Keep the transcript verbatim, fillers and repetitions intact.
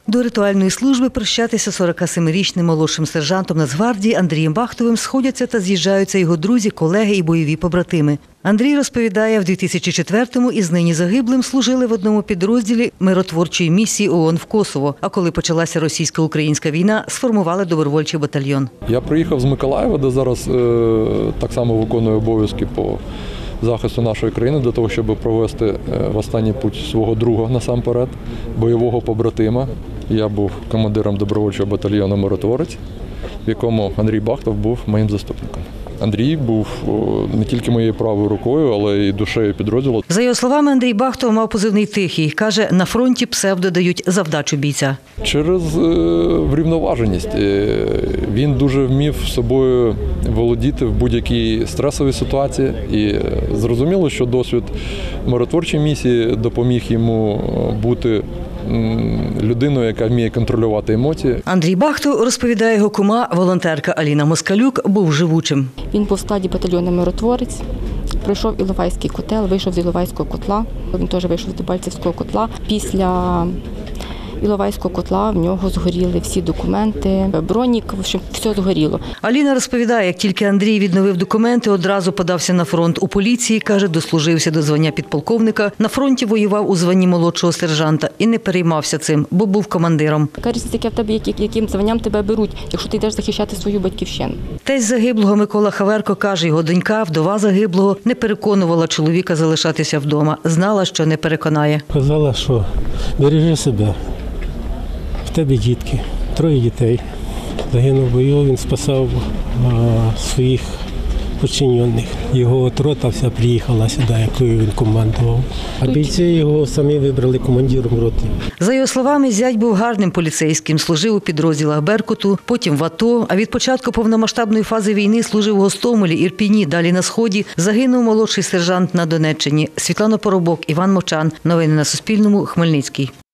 До ритуальної служби прощатися сорокасемирічним молодшим сержантом Нацгвардії Андрієм Бахтовим сходяться та з'їжджаються його друзі, колеги і бойові побратими. Андрій розповідає, в дві тисячі четвертому із нині загиблим служили в одному підрозділі миротворчої місії ООН в Косово. А коли почалася російсько-українська війна, сформували добровольчий батальйон. Я приїхав з Миколаєва, де зараз е, так само виконую обов'язки по захисту нашої країни, для того, щоб провести в останній путь свого друга насамперед, бойового побратима. Я був командиром добровольчого батальйону «Миротворець», в якому Андрій Бахтов був моїм заступником. Андрій був не тільки моєю правою рукою, але й душею підрозділу. За його словами, Андрій Бахтов мав позивний «Тихий». Каже, на фронті псевдо дають за вдачу бійця. Через е, врівноваженість. Е, він дуже вмів собою володіти в будь-якій стресовій ситуації. І е, зрозуміло, що досвід миротворчої місії допоміг йому бути людиною, яка вміє контролювати емоції. Андрій Бахтов, розповідає його кума, волонтерка Аліна Москалюк, був живучим. Він був в складі батальйону «Миротворець», пройшов Іловайський котел, вийшов з Іловайського котла, він теж вийшов з Дебальцевського котла. Після Іловайського котла в нього згоріли всі документи, бронік, все згоріло. Аліна розповідає, як тільки Андрій відновив документи, одразу подався на фронт у поліції, каже, дослужився до звання підполковника, на фронті воював у званні молодшого сержанта і не переймався цим, бо був командиром. Каже, яке в тебе, яким званням тебе беруть, якщо ти йдеш захищати свою батьківщину. Тесть загиблого Микола Хаверко каже, його донька, вдова загиблого, не переконувала чоловіка залишатися вдома, знала, що не переконає. Казала, що бережи себе. В тебе дітки, троє дітей. Загинув в бою, він спасав а, своїх підчинених. Його от рота вся приїхала сюди, якою він командував. А бійці його самі вибрали командиром роти. За його словами, зять був гарним поліцейським, служив у підрозділах Беркуту, потім в АТО, а від початку повномасштабної фази війни служив у Гостомелі, Ірпіні, далі на Сході. Загинув молодший сержант на Донеччині. Світлана Поробок, Іван Мовчан. Новини на Суспільному. Хмельницький.